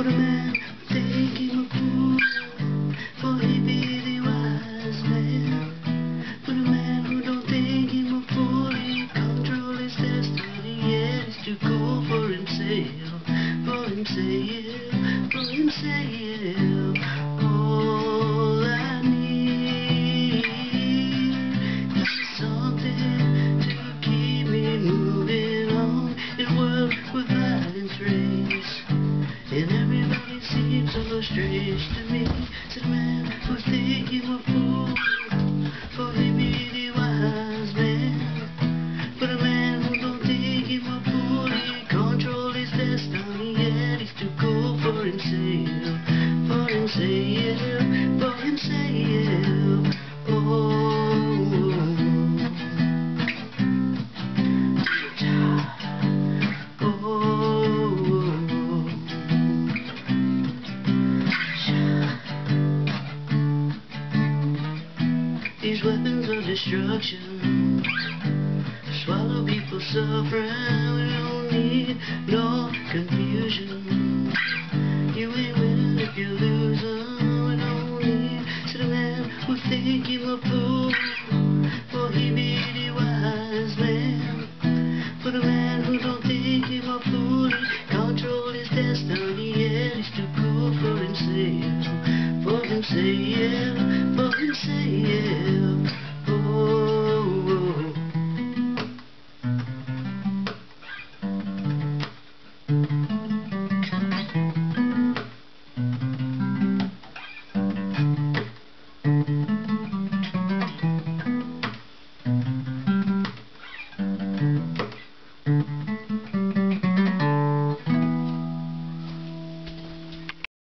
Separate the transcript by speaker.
Speaker 1: a man would think him a fool, for he be the wise man. But a man who don't think him a fool, he control his destiny, yet he's too cool for himself, for himself, for himself. All I need is something to keep me moving on in a world with violence race, and everybody seems so strange to me. Said a man who's thinking a fool, for he be the wise man. But a man who don't think him a fool, he control his destiny, yet he's too cool for himself, for himself, for himself. These weapons of destruction swallow people's suffering. We don't need no confusion.